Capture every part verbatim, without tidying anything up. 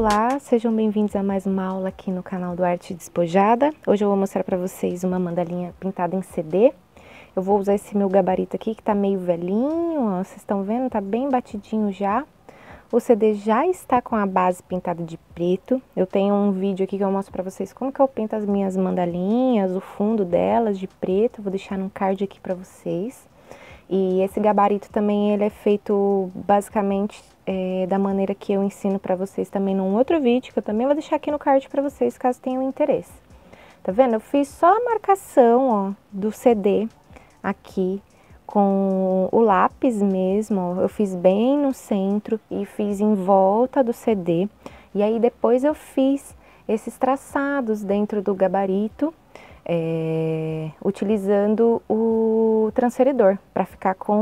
Olá, sejam bem-vindos a mais uma aula aqui no canal do Arte Despojada. Hoje eu vou mostrar para vocês uma mandalinha pintada em C D. Eu vou usar esse meu gabarito aqui que tá meio velhinho, ó, vocês estão vendo? Tá bem batidinho já. O C D já está com a base pintada de preto. Eu tenho um vídeo aqui que eu mostro para vocês como que eu pinto as minhas mandalinhas, o fundo delas de preto. Vou deixar no card aqui para vocês. E esse gabarito também ele é feito basicamente é, da maneira que eu ensino para vocês também num outro vídeo, que eu também vou deixar aqui no card para vocês, caso tenham interesse. Tá vendo? Eu fiz só a marcação, ó, do C D aqui com o lápis mesmo, ó. Eu fiz bem no centro e fiz em volta do C D. E aí depois eu fiz esses traçados dentro do gabarito, É, utilizando o transferidor para ficar com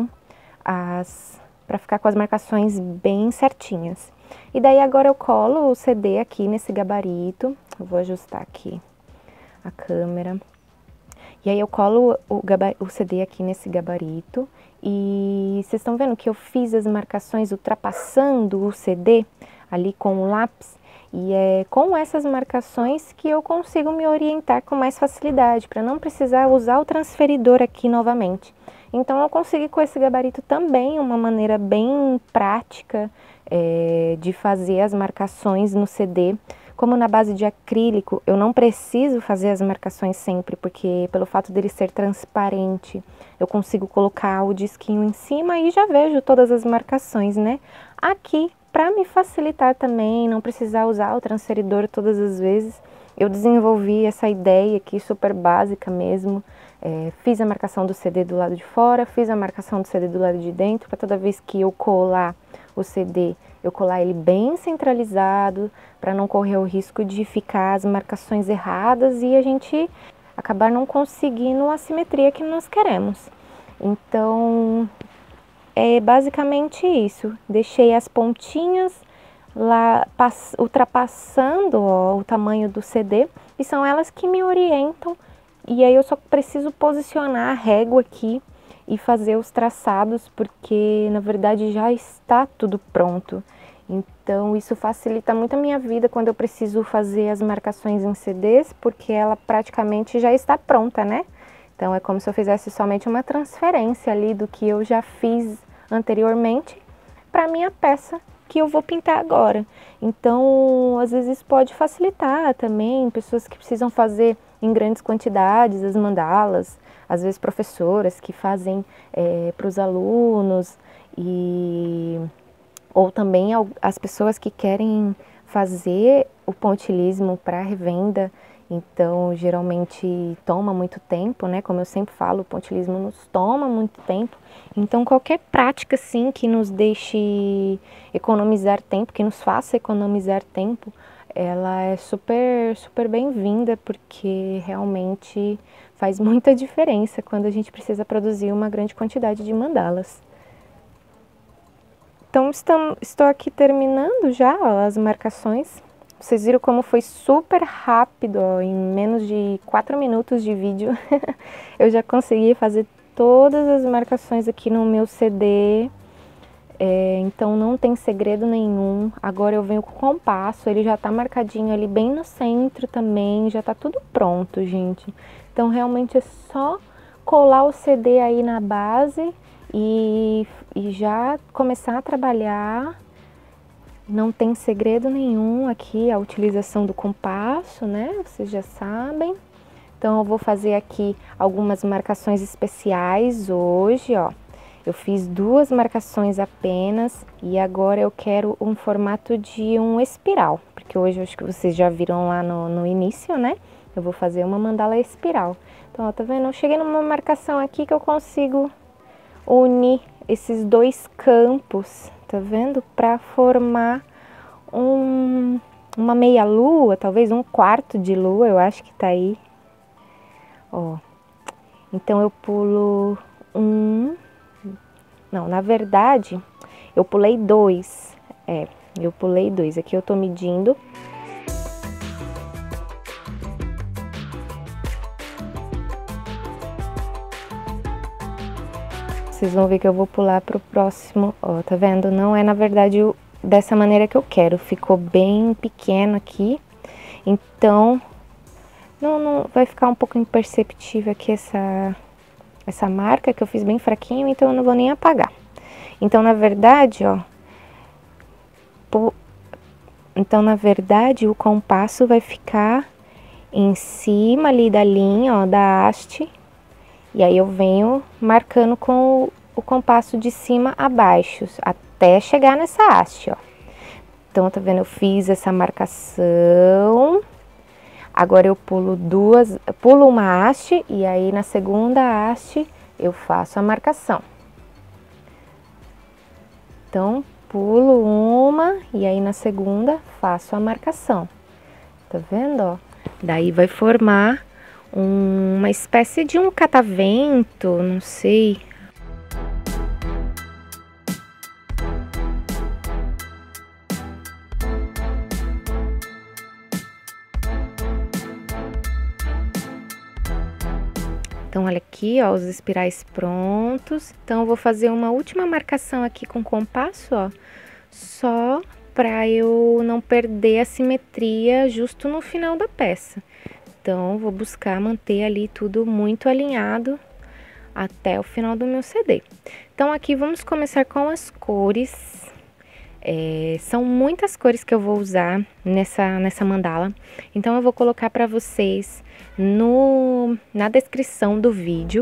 as para ficar com as marcações bem certinhas. E daí agora eu colo o C D aqui nesse gabarito. Eu vou ajustar aqui a câmera. E aí eu colo o, o C D aqui nesse gabarito. E vocês estão vendo que eu fiz as marcações ultrapassando o C D ali com o lápis. E é com essas marcações que eu consigo me orientar com mais facilidade, para não precisar usar o transferidor aqui novamente. Então eu consegui com esse gabarito também uma maneira bem prática é, de fazer as marcações no C D. Como na base de acrílico, eu não preciso fazer as marcações sempre, porque pelo fato dele ser transparente, eu consigo colocar o disquinho em cima e já vejo todas as marcações, né? Aqui, para me facilitar também, não precisar usar o transferidor todas as vezes, eu desenvolvi essa ideia aqui super básica mesmo. É, fiz a marcação do C D do lado de fora, fiz a marcação do C D do lado de dentro, para toda vez que eu colar o C D, eu colar ele bem centralizado, para não correr o risco de ficar as marcações erradas e a gente acabar não conseguindo a simetria que nós queremos. Então, é basicamente isso. Deixei as pontinhas lá ultrapassando, ó, o tamanho do C D e são elas que me orientam. E aí eu só preciso posicionar a régua aqui e fazer os traçados, porque na verdade já está tudo pronto. Então isso facilita muito a minha vida quando eu preciso fazer as marcações em C Ds, porque ela praticamente já está pronta, né? Então é como se eu fizesse somente uma transferência ali do que eu já fiz anteriormente para a minha peça que eu vou pintar agora. Então, às vezes pode facilitar também pessoas que precisam fazer em grandes quantidades as mandalas, às vezes professoras que fazem é, para os alunos, e ou também as pessoas que querem fazer o pontilhismo para revenda. Então, geralmente toma muito tempo, né? Como eu sempre falo, o pontilhismo nos toma muito tempo. Então, qualquer prática, sim, que nos deixe economizar tempo, que nos faça economizar tempo, ela é super, super bem-vinda, porque realmente faz muita diferença quando a gente precisa produzir uma grande quantidade de mandalas. Então, estamos, estou aqui terminando já, ó, as marcações. Vocês viram como foi super rápido, ó, em menos de quatro minutos de vídeo. Eu já consegui fazer todas as marcações aqui no meu C D. É, então não tem segredo nenhum. Agora eu venho com o compasso, ele já tá marcadinho ali bem no centro também. Já tá tudo pronto, gente. Então realmente é só colar o C D aí na base e, e já começar a trabalhar. Não tem segredo nenhum aqui a utilização do compasso, né? Vocês já sabem. Então eu vou fazer aqui algumas marcações especiais hoje, ó. Eu fiz duas marcações apenas e agora eu quero um formato de um espiral, porque hoje eu acho que vocês já viram lá no, no início, né? Eu vou fazer uma mandala espiral. Então, ó, tá vendo? Eu cheguei numa marcação aqui que eu consigo unir esses dois campos, tá vendo? Para formar um, uma meia lua, talvez um quarto de lua, eu acho que tá aí. Ó, então eu pulo um, não, na verdade, eu pulei dois, é, eu pulei dois, aqui eu tô medindo. Vocês vão ver que eu vou pular pro próximo, ó, tá vendo? Não é, na verdade, o, dessa maneira que eu quero. Ficou bem pequeno aqui, então não, não vai ficar um pouco imperceptível aqui essa, essa marca que eu fiz bem fraquinho, então eu não vou nem apagar. Então, na verdade, ó, po, então, na verdade, o compasso vai ficar em cima ali da linha, ó, da haste, e aí eu venho marcando com o, o compasso de cima a baixo, até chegar nessa haste, ó. Então, tá vendo? Eu fiz essa marcação, agora eu pulo duas, pulo uma haste, e aí na segunda haste eu faço a marcação. Então, pulo uma, e aí na segunda faço a marcação, tá vendo, ó? Daí vai formar um, uma espécie de um catavento, não sei. Então, olha aqui, ó, os espirais prontos. Então, eu vou fazer uma última marcação aqui com compasso, ó, só para eu não perder a simetria justo no final da peça. Então, vou buscar manter ali tudo muito alinhado até o final do meu C D. Então, aqui vamos começar com as cores. É, são muitas cores que eu vou usar nessa, nessa mandala. Então, eu vou colocar para vocês no, na descrição do vídeo.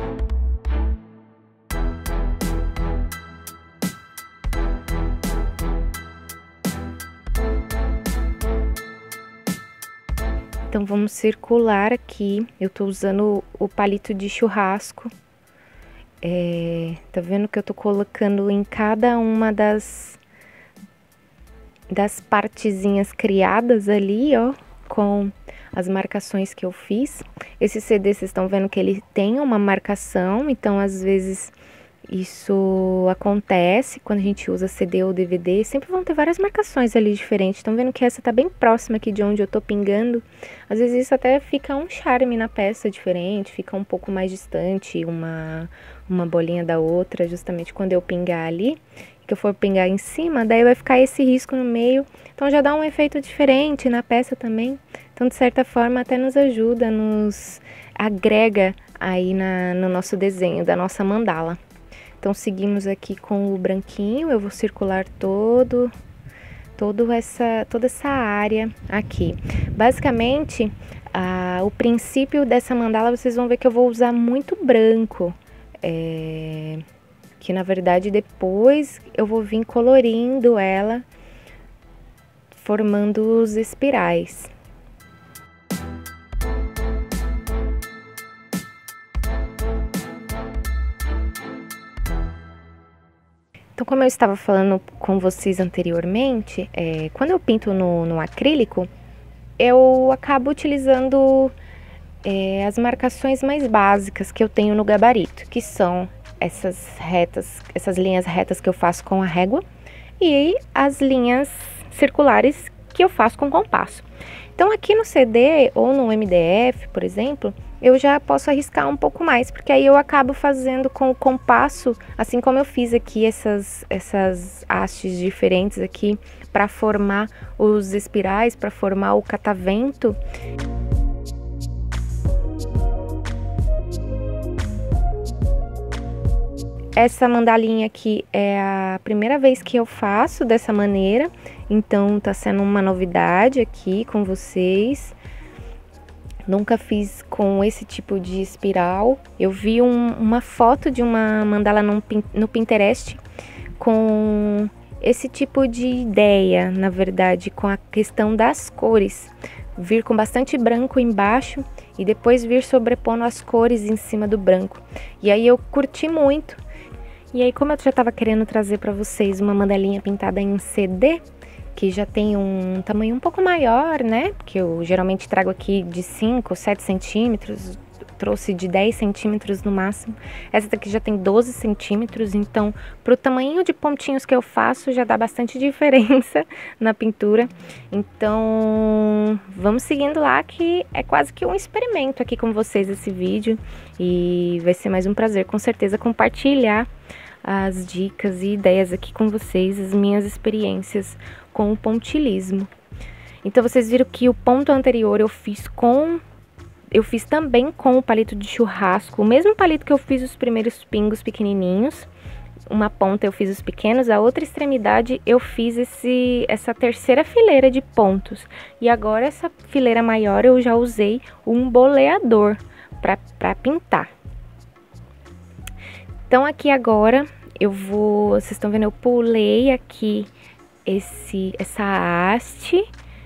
Então, vamos circular aqui. Eu tô usando o palito de churrasco. É, tá vendo que eu tô colocando em cada uma das, das partezinhas criadas ali, ó, com as marcações que eu fiz. Esse C D, vocês estão vendo que ele tem uma marcação, então, às vezes, isso acontece quando a gente usa C D ou D V D, sempre vão ter várias marcações ali diferentes. Estão vendo que essa tá bem próxima aqui de onde eu tô pingando. Às vezes isso até fica um charme na peça diferente, fica um pouco mais distante uma, uma bolinha da outra, justamente quando eu pingar ali, que eu for pingar em cima, daí vai ficar esse risco no meio. Então já dá um efeito diferente na peça também. Então, de certa forma, até nos ajuda, nos agrega aí na, no nosso desenho da nossa mandala. Então, seguimos aqui com o branquinho, eu vou circular todo, todo essa, toda essa área aqui. Basicamente, ah, o princípio dessa mandala, vocês vão ver que eu vou usar muito branco. É, que, na verdade, depois eu vou vir colorindo ela, formando os espirais. Então, como eu estava falando com vocês anteriormente, é, quando eu pinto no, no acrílico, eu acabo utilizando é, as marcações mais básicas que eu tenho no gabarito, que são essas retas, essas linhas retas que eu faço com a régua e as linhas circulares que eu faço com compasso. Então, aqui no C D ou no M D F, por exemplo, eu já posso arriscar um pouco mais, porque aí eu acabo fazendo com o compasso, assim como eu fiz aqui essas, essas hastes diferentes aqui, para formar os espirais, para formar o catavento. Essa mandalinha aqui é a primeira vez que eu faço dessa maneira, então tá sendo uma novidade aqui com vocês. Nunca fiz com esse tipo de espiral. Eu vi um, uma foto de uma mandala no, no Pinterest com esse tipo de ideia, na verdade, com a questão das cores. Vir com bastante branco embaixo e depois vir sobrepondo as cores em cima do branco. E aí eu curti muito. E aí, como eu já estava querendo trazer para vocês uma mandalinha pintada em C D, que já tem um tamanho um pouco maior, né? Porque eu geralmente trago aqui de cinco, sete centímetros, trouxe de dez centímetros no máximo. Essa daqui já tem doze centímetros, então pro tamanho de pontinhos que eu faço já dá bastante diferença na pintura. Então vamos seguindo lá, que é quase que um experimento aqui com vocês esse vídeo. E vai ser mais um prazer, com certeza, compartilhar as dicas e ideias aqui com vocês, as minhas experiências com o pontilhismo. Então vocês viram que o ponto anterior eu fiz com... Eu fiz também com o palito de churrasco, o mesmo palito que eu fiz os primeiros pingos pequenininhos. Uma ponta eu fiz os pequenos, a outra extremidade eu fiz esse, essa terceira fileira de pontos. E agora essa fileira maior eu já usei um boleador para pintar. Então aqui agora eu vou, vocês estão vendo, eu pulei aqui esse, essa haste,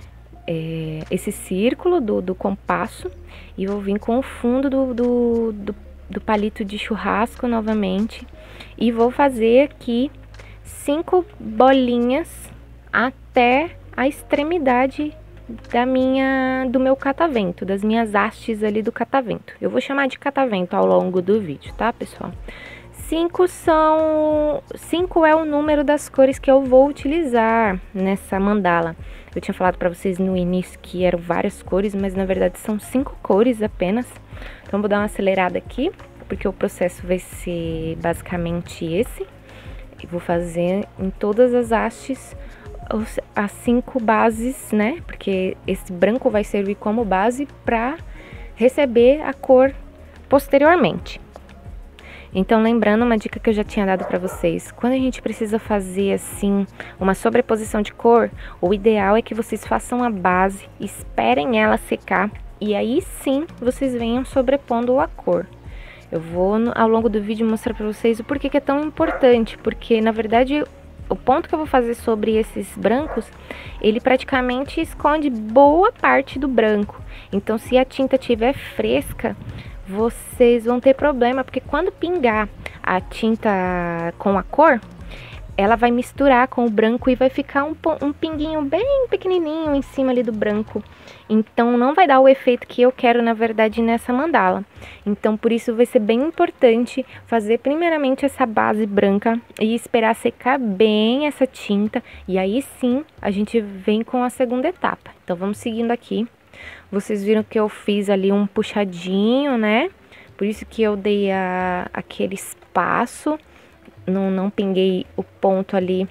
é, esse círculo do, do compasso, e vou vir com o fundo do, do, do, do palito de churrasco novamente. E vou fazer aqui cinco bolinhas até a extremidade da minha, do meu catavento, das minhas hastes ali do catavento. Eu vou chamar de catavento ao longo do vídeo, tá, pessoal? Cinco são... Cinco é o número das cores que eu vou utilizar nessa mandala. Eu tinha falado pra vocês no início que eram várias cores, mas na verdade são cinco cores apenas. Então vou dar uma acelerada aqui, porque o processo vai ser basicamente esse. E vou fazer em todas as hastes as cinco bases, né? Porque esse branco vai servir como base para receber a cor posteriormente. Então, lembrando uma dica que eu já tinha dado para vocês, quando a gente precisa fazer assim uma sobreposição de cor, o ideal é que vocês façam a base, esperem ela secar e aí sim vocês venham sobrepondo a cor. Eu vou ao longo do vídeo mostrar para vocês o porquê que é tão importante, porque na verdade o ponto que eu vou fazer sobre esses brancos, ele praticamente esconde boa parte do branco. Então se a tinta estiver fresca, vocês vão ter problema, porque quando pingar a tinta com a cor, ela vai misturar com o branco e vai ficar um, um pinguinho bem pequenininho em cima ali do branco. Então não vai dar o efeito que eu quero, na verdade, nessa mandala. Então por isso vai ser bem importante fazer primeiramente essa base branca e esperar secar bem essa tinta. E aí sim a gente vem com a segunda etapa. Então vamos seguindo aqui. Vocês viram que eu fiz ali um puxadinho, né? Por isso que eu dei a, aquele espaço. Não, não pinguei o ponto ali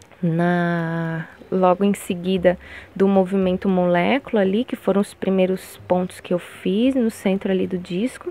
na, logo em seguida do movimento molécula ali, que foram os primeiros pontos que eu fiz no centro ali do disco.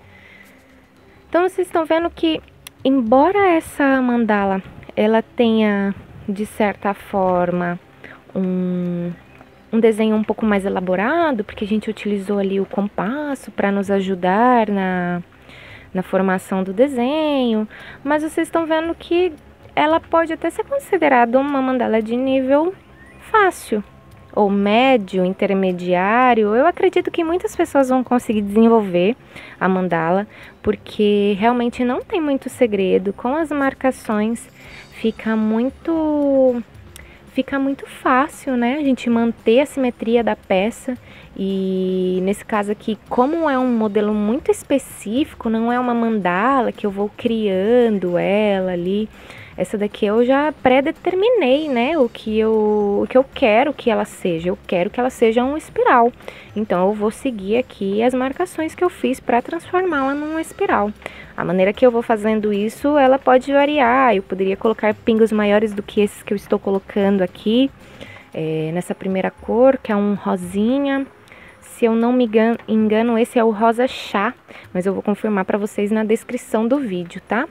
Então vocês estão vendo que, embora essa mandala ela tenha de certa forma um, um desenho um pouco mais elaborado, porque a gente utilizou ali o compasso para nos ajudar na na formação do desenho, mas vocês estão vendo que ela pode até ser considerada uma mandala de nível fácil, ou médio, intermediário. Eu acredito que muitas pessoas vão conseguir desenvolver a mandala, porque realmente não tem muito segredo. Com as marcações fica muito... fica muito fácil, né? A gente manter a simetria da peça. E nesse caso aqui, como é um modelo muito específico, não é uma mandala que eu vou criando ela ali. Essa daqui eu já pré-determinei, né? O que, eu, o que eu quero que ela seja. Eu quero que ela seja um espiral. Então eu vou seguir aqui as marcações que eu fiz para transformá-la numa espiral. A maneira que eu vou fazendo isso, ela pode variar. Eu poderia colocar pingos maiores do que esses que eu estou colocando aqui. É, nessa primeira cor, que é um rosinha. Se eu não me engano, esse é o rosa chá, mas eu vou confirmar para vocês na descrição do vídeo, tá?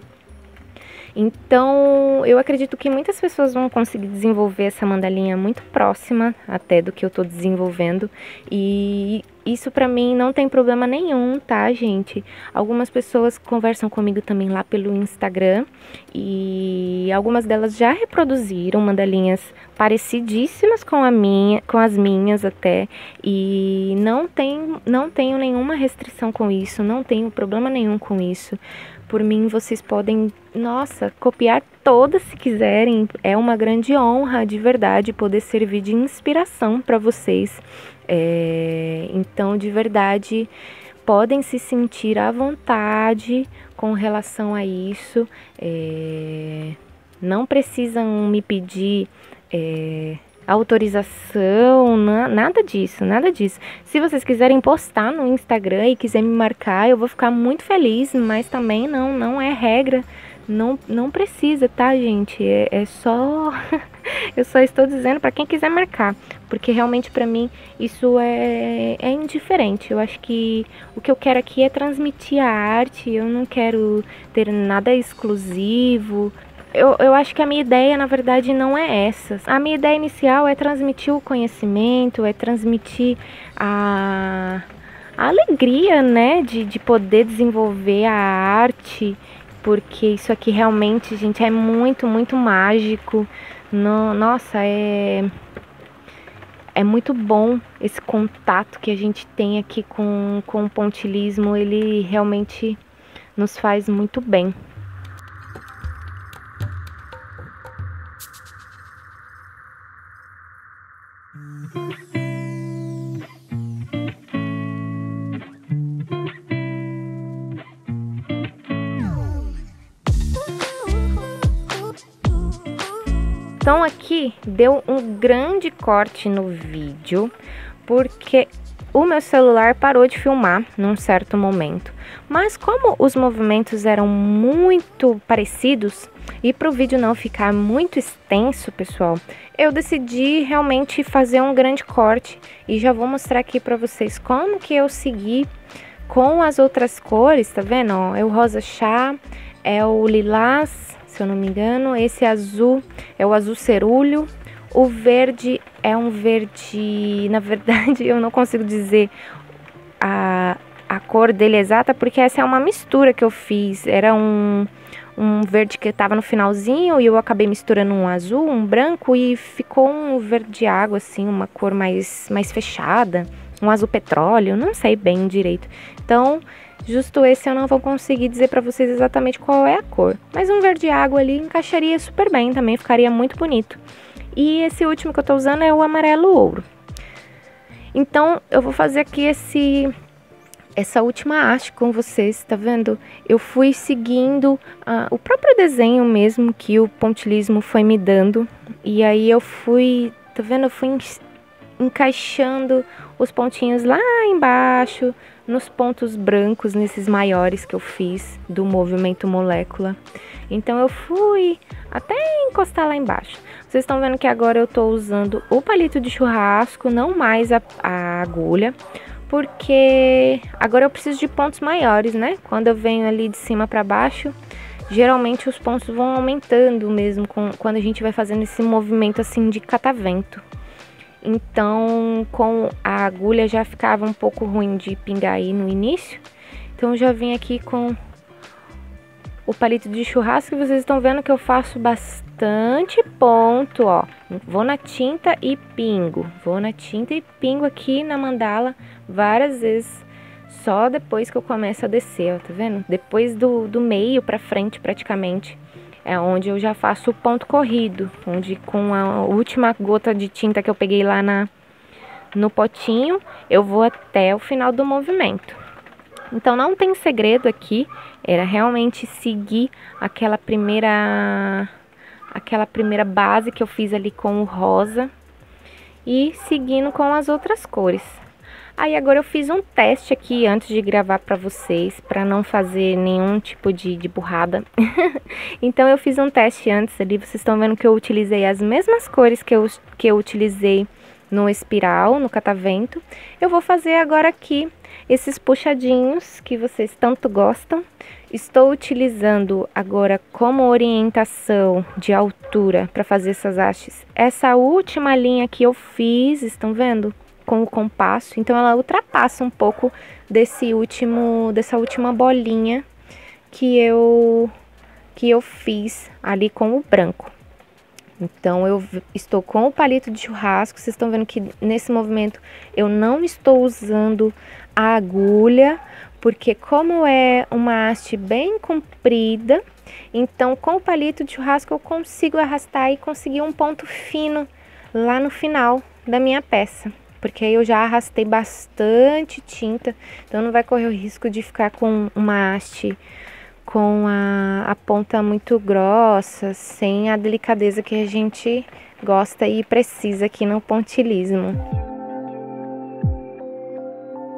Então, eu acredito que muitas pessoas vão conseguir desenvolver essa mandalinha muito próxima até do que eu tô desenvolvendo. E isso pra mim não tem problema nenhum, tá, gente? Algumas pessoas conversam comigo também lá pelo Instagram. E algumas delas já reproduziram mandalinhas parecidíssimas com a minha, com as minhas até. E não, tem, não tenho nenhuma restrição com isso, não tenho problema nenhum com isso. Por mim, vocês podem, nossa, copiar todas se quiserem. É uma grande honra, de verdade, poder servir de inspiração para vocês. É, então, de verdade, podem se sentir à vontade com relação a isso. É, não precisam me pedir... É, autorização, nada disso, nada disso. Se vocês quiserem postar no Instagram e quiser me marcar, eu vou ficar muito feliz, mas também não, não é regra, Não, não precisa, tá, gente? É, é só... Eu só estou dizendo para quem quiser marcar, porque realmente para mim isso é, é indiferente. Eu acho que o que eu quero aqui é transmitir a arte, eu não quero ter nada exclusivo. Eu, eu acho que a minha ideia, na verdade, não é essa. A minha ideia inicial é transmitir o conhecimento, é transmitir a, a alegria, né, de, de poder desenvolver a arte, porque isso aqui realmente, gente, é muito, muito mágico. No, nossa, é, é muito bom esse contato que a gente tem aqui com, com o pontilhismo, ele realmente nos faz muito bem. Então aqui deu um grande corte no vídeo, porque o meu celular parou de filmar num certo momento. Mas como os movimentos eram muito parecidos, e para o vídeo não ficar muito extenso, pessoal, eu decidi realmente fazer um grande corte. E já vou mostrar aqui para vocês como que eu segui com as outras cores, tá vendo? Ó, é o rosa chá, é o lilás, se eu não me engano, esse azul é o azul cerúleo, o verde é um verde, na verdade eu não consigo dizer a, a cor dele exata, porque essa é uma mistura que eu fiz, era um, um verde que estava no finalzinho e eu acabei misturando um azul, um branco e ficou um verde água assim, uma cor mais, mais fechada, um azul petróleo, não sei bem direito. Então, justo esse eu não vou conseguir dizer para vocês exatamente qual é a cor. Mas um verde água ali encaixaria super bem também, ficaria muito bonito. E esse último que eu tô usando é o amarelo ouro. Então, eu vou fazer aqui esse... essa última haste com vocês, tá vendo? Eu fui seguindo uh, o próprio desenho mesmo que o pontilhismo foi me dando. E aí eu fui, tá vendo? Eu fui encaixando os pontinhos lá embaixo, nos pontos brancos, nesses maiores que eu fiz do movimento molécula. Então eu fui até encostar lá embaixo. Vocês estão vendo que agora eu tô usando o palito de churrasco, não mais a, a agulha, porque agora eu preciso de pontos maiores, né? Quando eu venho ali de cima para baixo, geralmente os pontos vão aumentando mesmo com, quando a gente vai fazendo esse movimento assim de catavento. Então, com a agulha já ficava um pouco ruim de pingar aí no início. Então, eu já vim aqui com o palito de churrasco, e vocês estão vendo que eu faço bastante ponto, ó. Vou na tinta e pingo. Vou na tinta e pingo aqui na mandala várias vezes. Só depois que eu começo a descer, ó, tá vendo? Depois do, do meio pra frente, praticamente. É onde eu já faço o ponto corrido, onde com a última gota de tinta que eu peguei lá na, no potinho, eu vou até o final do movimento. Então não tem segredo aqui, era realmente seguir aquela primeira, aquela primeira base que eu fiz ali com o rosa e seguindo com as outras cores. Aí agora eu fiz um teste aqui antes de gravar para vocês, para não fazer nenhum tipo de, de burrada. Então eu fiz um teste antes ali, vocês estão vendo que eu utilizei as mesmas cores que eu, que eu utilizei no espiral, no catavento. Eu vou fazer agora aqui esses puxadinhos que vocês tanto gostam. Estou utilizando agora como orientação de altura para fazer essas hastes. Essa última linha que eu fiz, estão vendo? Com o compasso, então ela ultrapassa um pouco desse último, dessa última bolinha que eu, que eu fiz ali com o branco. Então eu estou com o palito de churrasco, vocês estão vendo que nesse movimento eu não estou usando a agulha, porque como é uma haste bem comprida, então com o palito de churrasco eu consigo arrastar e conseguir um ponto fino lá no final da minha peça. Porque aí eu já arrastei bastante tinta, então não vai correr o risco de ficar com uma haste com a, a ponta muito grossa, sem a delicadeza que a gente gosta e precisa aqui no pontilhismo.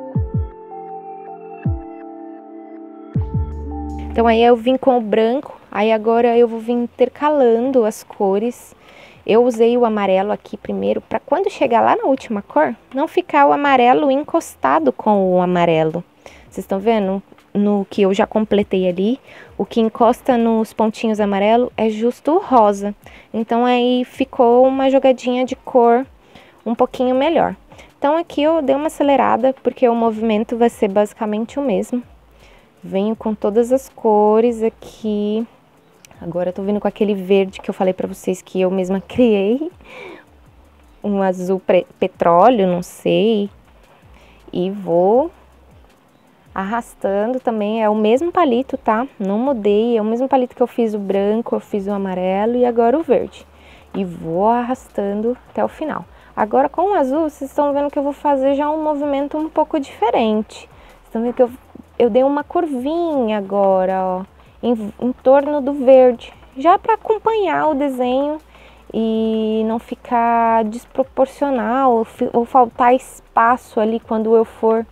Então aí eu vim com o branco Aí agora eu vou vir intercalando as cores. Eu usei o amarelo aqui primeiro, para quando chegar lá na última cor, não ficar o amarelo encostado com o amarelo. Vocês estão vendo? No que eu já completei ali, o que encosta nos pontinhos amarelo é justo o rosa. Então aí ficou uma jogadinha de cor um pouquinho melhor. Então aqui eu dei uma acelerada, porque o movimento vai ser basicamente o mesmo. Venho com todas as cores aqui. Agora eu tô vindo com aquele verde que eu falei pra vocês que eu mesma criei. Um azul petróleo, não sei. E vou arrastando também. É o mesmo palito, tá? Não mudei. É o mesmo palito que eu fiz o branco, eu fiz o amarelo e agora o verde. E vou arrastando até o final. Agora com o azul, vocês estão vendo que eu vou fazer já um movimento um pouco diferente. Vocês estão vendo que eu, eu dei uma curvinha agora, ó. Em, em torno do verde, já para acompanhar o desenho e não ficar desproporcional ou, ou faltar espaço ali quando eu for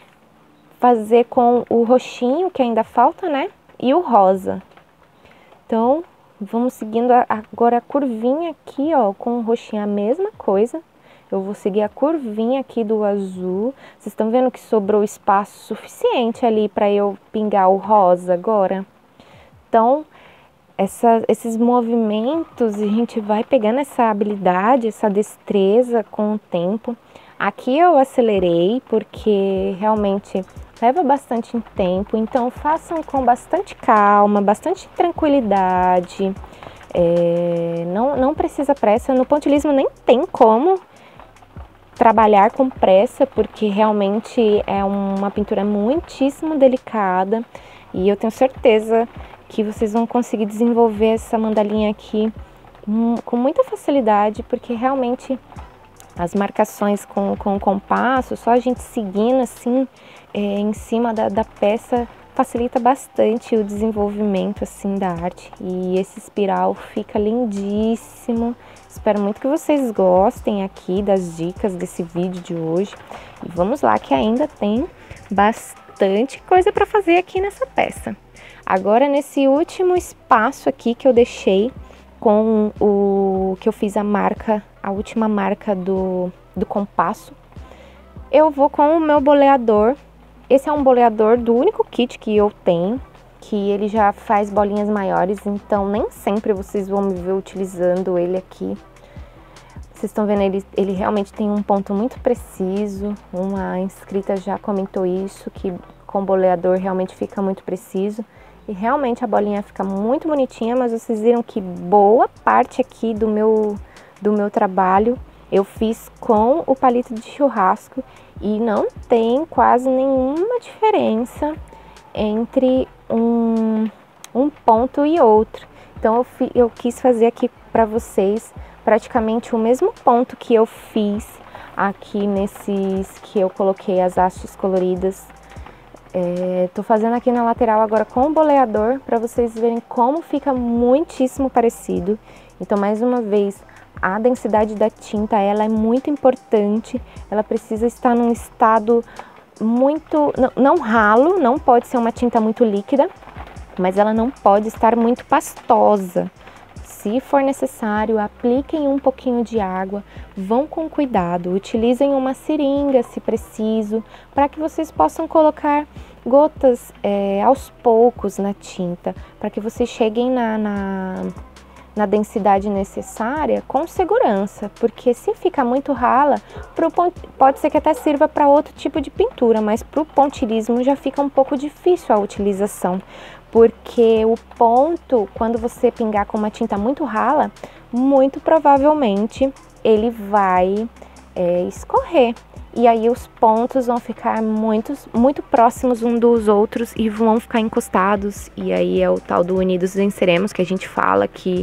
fazer com o roxinho, que ainda falta, né? E o rosa. Então, vamos seguindo a, agora a curvinha aqui, ó, com o roxinho, a mesma coisa. Eu vou seguir a curvinha aqui do azul. Vocês estão vendo que sobrou espaço suficiente ali para eu pingar o rosa agora? Então, essa, esses movimentos, a gente vai pegando essa habilidade, essa destreza com o tempo. Aqui eu acelerei, porque realmente leva bastante tempo. Então, façam com bastante calma, bastante tranquilidade. É, não, não precisa pressa. No pontilhismo nem tem como trabalhar com pressa, porque realmente é uma pintura muitíssimo delicada. E eu tenho certeza que vocês vão conseguir desenvolver essa mandalinha aqui hum, com muita facilidade, porque realmente as marcações com, com o compasso, só a gente seguindo assim é, em cima da, da peça, facilita bastante o desenvolvimento assim da arte. E esse espiral fica lindíssimo. Espero muito que vocês gostem aqui das dicas desse vídeo de hoje. E vamos lá que ainda tem bastante coisa para fazer aqui nessa peça. Agora, nesse último espaço aqui que eu deixei com o que eu fiz a marca, a última marca do, do compasso, eu vou com o meu boleador. Esse é um boleador do único kit que eu tenho, que ele já faz bolinhas maiores, então nem sempre vocês vão me ver utilizando ele aqui. Vocês estão vendo, ele, ele realmente tem um ponto muito preciso. Uma inscrita já comentou isso, que com o boleador realmente fica muito preciso. E realmente a bolinha fica muito bonitinha, mas vocês viram que boa parte aqui do meu, do meu trabalho eu fiz com o palito de churrasco e não tem quase nenhuma diferença entre um, um ponto e outro. Então eu, fi, eu quis fazer aqui para vocês praticamente o mesmo ponto que eu fiz aqui nesses que eu coloquei as hastes coloridas. É, tô fazendo aqui na lateral agora com o boleador para vocês verem como fica muitíssimo parecido. Então, mais uma vez, a densidade da tinta, ela é muito importante. Ela precisa estar num estado muito, não, não ralo, não pode ser uma tinta muito líquida, mas ela não pode estar muito pastosa. Se for necessário, apliquem um pouquinho de água, vão com cuidado, utilizem uma seringa se preciso, para que vocês possam colocar gotas é, aos poucos na tinta, para que vocês cheguem na, na, na densidade necessária com segurança, porque se ficar muito rala, pro, pode ser que até sirva para outro tipo de pintura, mas para o pontilhismo já fica um pouco difícil a utilização. Porque o ponto, quando você pingar com uma tinta muito rala, muito provavelmente ele vai é, escorrer. E aí os pontos vão ficar muito, muito próximos uns dos outros e vão ficar encostados. E aí é o tal do unidos venceremos, que a gente fala que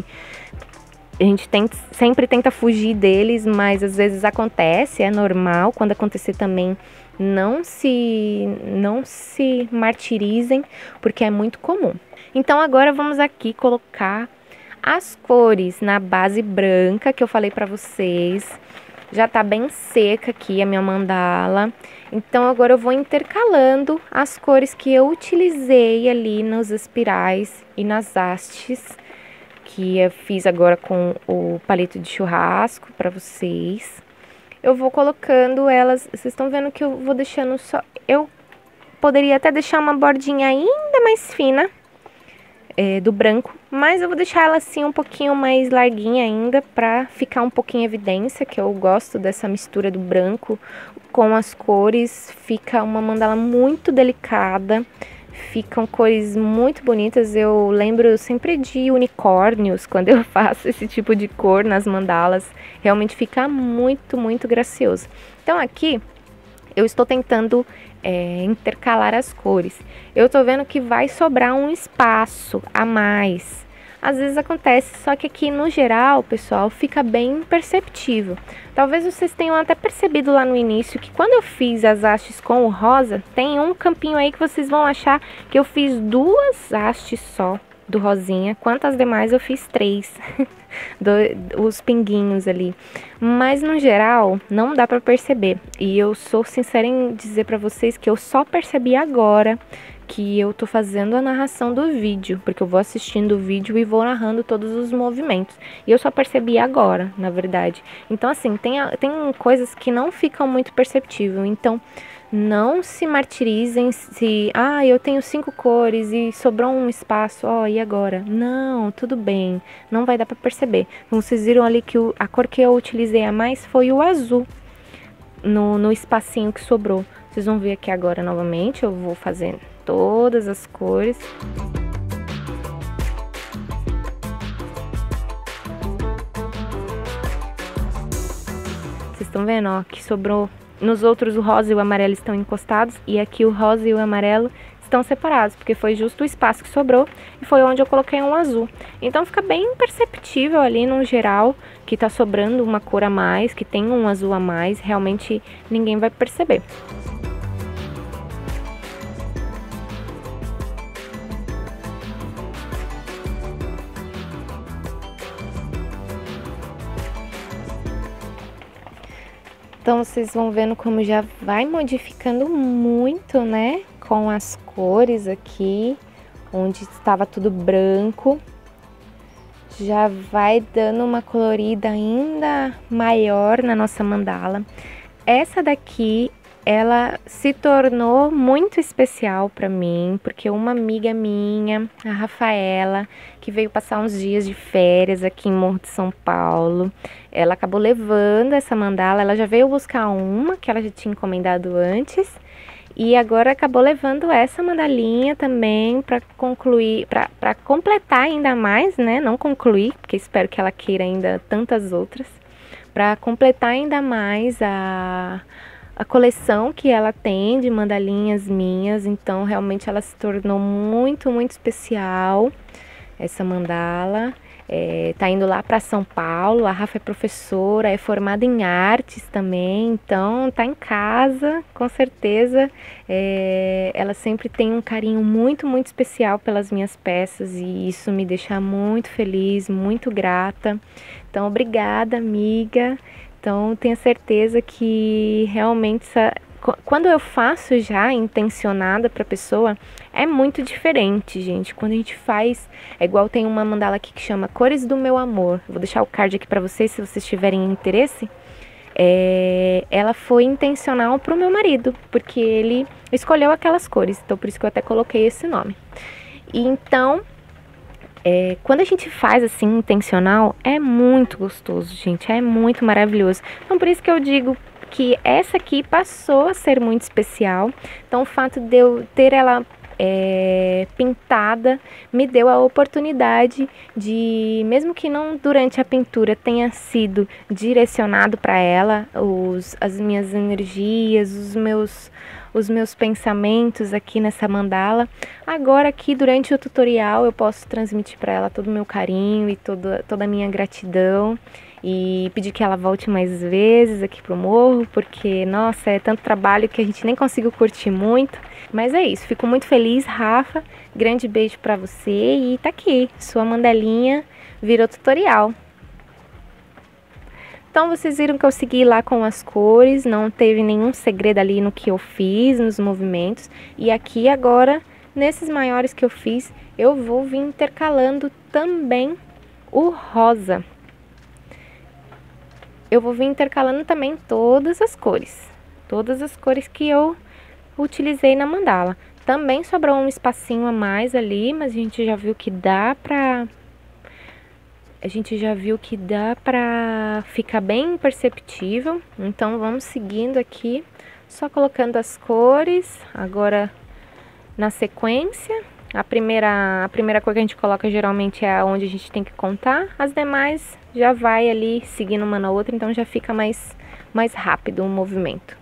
a gente tem, sempre tenta fugir deles, mas às vezes acontece, é normal. Quando acontecer também, não se, não se martirizem, porque é muito comum. Então agora vamos aqui colocar as cores na base branca que eu falei para vocês. Já tá bem seca aqui a minha mandala. Então agora eu vou intercalando as cores que eu utilizei ali nos espirais e nas hastes, que eu fiz agora com o palito de churrasco para vocês. Eu vou colocando elas, vocês estão vendo que eu vou deixando só, eu poderia até deixar uma bordinha ainda mais fina é, do branco, mas eu vou deixar ela assim um pouquinho mais larguinha ainda pra ficar um pouquinho em evidência, que eu gosto dessa mistura do branco com as cores, fica uma mandala muito delicada, ficam cores muito bonitas. Eu lembro sempre de unicórnios quando eu faço esse tipo de cor nas mandalas, realmente fica muito, muito gracioso. Então aqui eu estou tentando é, intercalar as cores. Eu tô vendo que vai sobrar um espaço a mais. Às vezes acontece, só que aqui no geral, pessoal, fica bem perceptível. Talvez vocês tenham até percebido lá no início que quando eu fiz as hastes com o rosa, tem um campinho aí que vocês vão achar que eu fiz duas hastes só do rosinha, quantas demais eu fiz três, do, os pinguinhos ali. Mas no geral, não dá pra perceber. E eu sou sincera em dizer pra vocês que eu só percebi agora que eu tô fazendo a narração do vídeo, porque eu vou assistindo o vídeo e vou narrando todos os movimentos. E eu só percebi agora, na verdade. Então, assim, tem, tem coisas que não ficam muito perceptíveis. Então, não se martirizem se... Ah, eu tenho cinco cores e sobrou um espaço, ó, oh, e agora? Não, tudo bem, não vai dar pra perceber. Como vocês viram ali que o, a cor que eu utilizei a mais foi o azul, no, no espacinho que sobrou. Vocês vão ver aqui agora novamente, eu vou fazendo todas as cores. Vocês estão vendo, ó, que sobrou. Nos outros o rosa e o amarelo estão encostados e aqui o rosa e o amarelo estão separados, porque foi justo o espaço que sobrou e foi onde eu coloquei um azul. Então fica bem perceptível ali no geral que tá sobrando uma cor a mais, que tem um azul a mais, realmente ninguém vai perceber. Então, vocês vão vendo como já vai modificando muito, né? Com as cores aqui, onde estava tudo branco. Já vai dando uma colorida ainda maior na nossa mandala. Essa daqui, ela se tornou muito especial para mim, porque uma amiga minha, a Rafaela, que veio passar uns dias de férias aqui em Morro de São Paulo, ela acabou levando essa mandala. Ela já veio buscar uma que ela já tinha encomendado antes e agora acabou levando essa mandalinha também para concluir, para completar ainda mais, né? Não concluir, porque espero que ela queira ainda tantas outras, para completar ainda mais a a coleção que ela tem de mandalinhas minhas. Então realmente ela se tornou muito, muito especial, essa mandala. É, tá indo lá para São Paulo. A Rafa é professora, é formada em artes também, então tá em casa, com certeza. É, ela sempre tem um carinho muito, muito especial pelas minhas peças e isso me deixa muito feliz, muito grata. Então, obrigada, amiga. Então, tenho certeza que realmente essa, quando eu faço já intencionada para a pessoa, é muito diferente, gente. Quando a gente faz, é igual tem uma mandala aqui que chama Cores do Meu Amor. Eu vou deixar o card aqui para vocês, se vocês tiverem interesse. É, ela foi intencional para o meu marido, porque ele escolheu aquelas cores. Então, por isso que eu até coloquei esse nome. E então... É, quando a gente faz assim, intencional, é muito gostoso, gente, é muito maravilhoso. Então, por isso que eu digo que essa aqui passou a ser muito especial. Então, o fato de eu ter ela é, pintada me deu a oportunidade de, mesmo que não durante a pintura tenha sido direcionado para ela, os, as minhas energias, os meus... os meus pensamentos aqui nessa mandala. Agora aqui durante o tutorial eu posso transmitir para ela todo o meu carinho e toda, toda a minha gratidão e pedir que ela volte mais vezes aqui pro morro, porque nossa, é tanto trabalho que a gente nem conseguiu curtir muito. Mas é isso, fico muito feliz, Rafa, grande beijo para você e tá aqui, sua mandalinha virou tutorial. Então vocês viram que eu segui lá com as cores, não teve nenhum segredo ali no que eu fiz, nos movimentos. E aqui agora, nesses maiores que eu fiz, eu vou vir intercalando também o rosa. Eu vou vir intercalando também todas as cores, todas as cores que eu utilizei na mandala. Também sobrou um espacinho a mais ali, mas a gente já viu que dá pra... A gente já viu que dá pra ficar bem perceptível. Então vamos seguindo aqui, só colocando as cores. Agora na sequência, a primeira, a primeira cor que a gente coloca geralmente é onde a gente tem que contar. As demais já vai ali seguindo uma na outra, então já fica mais, mais rápido o movimento.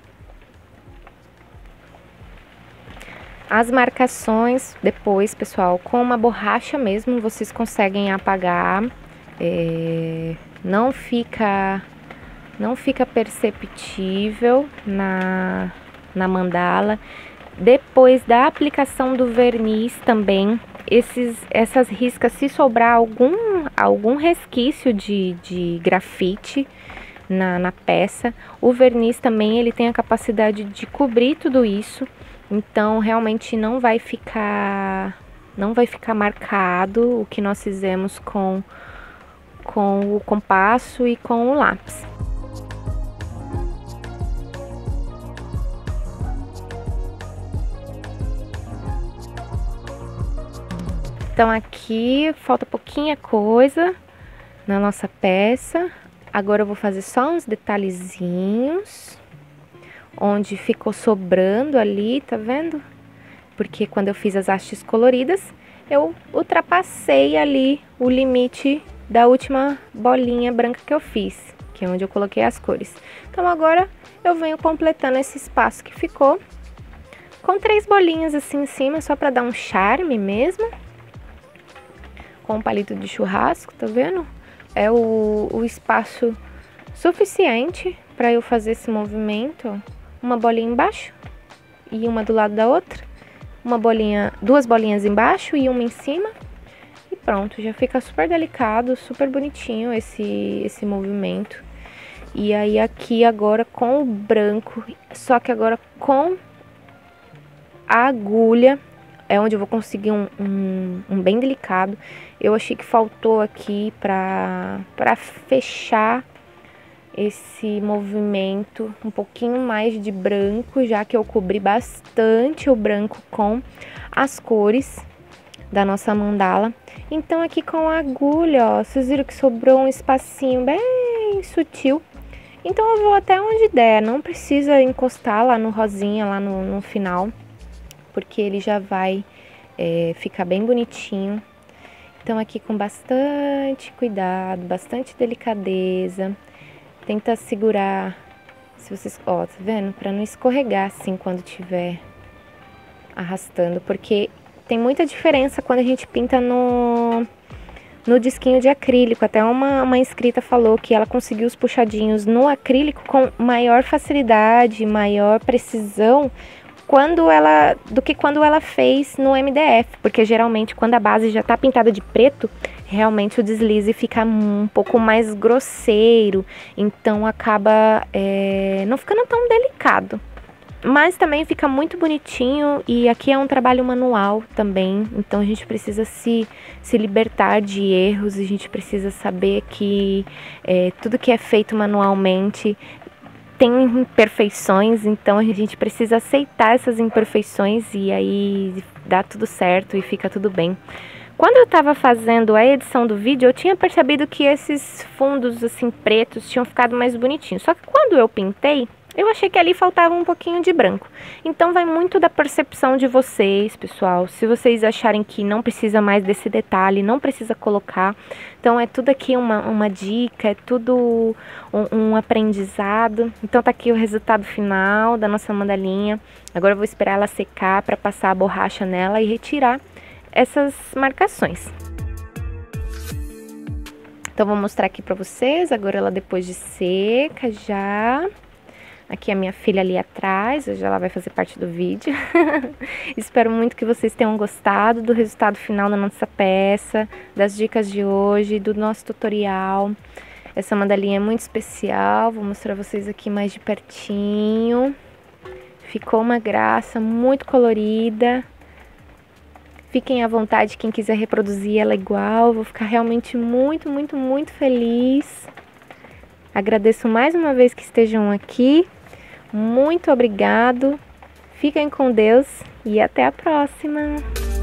As marcações depois, pessoal, com uma borracha mesmo, vocês conseguem apagar. É, não fica não fica perceptível na, na mandala. Depois da aplicação do verniz também, esses, essas riscas, se sobrar algum, algum resquício de, de grafite na, na peça, o verniz também ele tem a capacidade de cobrir tudo isso. Então realmente não vai ficar não vai ficar marcado o que nós fizemos com com o compasso e com o lápis. Então aqui falta pouquinha coisa na nossa peça. Agora eu vou fazer só uns detalhezinhos onde ficou sobrando ali, tá vendo? Porque quando eu fiz as hastes coloridas, eu ultrapassei ali o limite da última bolinha branca que eu fiz, que é onde eu coloquei as cores. Então agora eu venho completando esse espaço que ficou com três bolinhas assim em cima, só para dar um charme mesmo. Com um palito de churrasco, tá vendo? É o, o espaço suficiente para eu fazer esse movimento, ó. Uma bolinha embaixo e uma do lado da outra. Uma bolinha, duas bolinhas embaixo e uma em cima. E pronto, já fica super delicado, super bonitinho esse, esse movimento. E aí aqui agora com o branco, só que agora com a agulha, é onde eu vou conseguir um, um, um bem delicado. Eu achei que faltou aqui pra, pra fechar esse movimento, um pouquinho mais de branco, já que eu cobri bastante o branco com as cores da nossa mandala. Então aqui com a agulha, ó, vocês viram que sobrou um espacinho bem sutil. Então eu vou até onde der, não precisa encostar lá no rosinha, lá no, no final, porque ele já vai é, ficar bem bonitinho. Então aqui com bastante cuidado, bastante delicadeza. Tenta segurar, se vocês, ó, tá vendo? Pra não escorregar assim quando estiver arrastando, porque tem muita diferença quando a gente pinta no, no disquinho de acrílico. Até uma, uma inscrita falou que ela conseguiu os puxadinhos no acrílico com maior facilidade, maior precisão, quando ela, do que quando ela fez no M D F, porque geralmente quando a base já tá pintada de preto, realmente o deslize fica um pouco mais grosseiro, então acaba é, não ficando tão delicado, mas também fica muito bonitinho. E aqui é um trabalho manual também, então a gente precisa se, se libertar de erros, a gente precisa saber que é, tudo que é feito manualmente tem imperfeições, então a gente precisa aceitar essas imperfeições e aí dá tudo certo e fica tudo bem. Quando eu estava fazendo a edição do vídeo, eu tinha percebido que esses fundos assim pretos tinham ficado mais bonitinhos. Só que quando eu pintei, eu achei que ali faltava um pouquinho de branco. Então vai muito da percepção de vocês, pessoal. Se vocês acharem que não precisa mais desse detalhe, não precisa colocar. Então é tudo aqui uma, uma dica, é tudo um, um aprendizado. Então tá aqui o resultado final da nossa mandalinha. Agora eu vou esperar ela secar para passar a borracha nela e retirar essas marcações. Então vou mostrar aqui para vocês, agora ela depois de seca já. Aqui a minha filha ali atrás, hoje ela vai fazer parte do vídeo. Espero muito que vocês tenham gostado do resultado final da nossa peça, das dicas de hoje, do nosso tutorial. Essa mandalinha é muito especial, vou mostrar vocês aqui mais de pertinho. Ficou uma graça, muito colorida. Fiquem à vontade, quem quiser reproduzir ela igual, vou ficar realmente muito, muito, muito feliz. Agradeço mais uma vez que estejam aqui. Muito obrigado. Fiquem com Deus e até a próxima!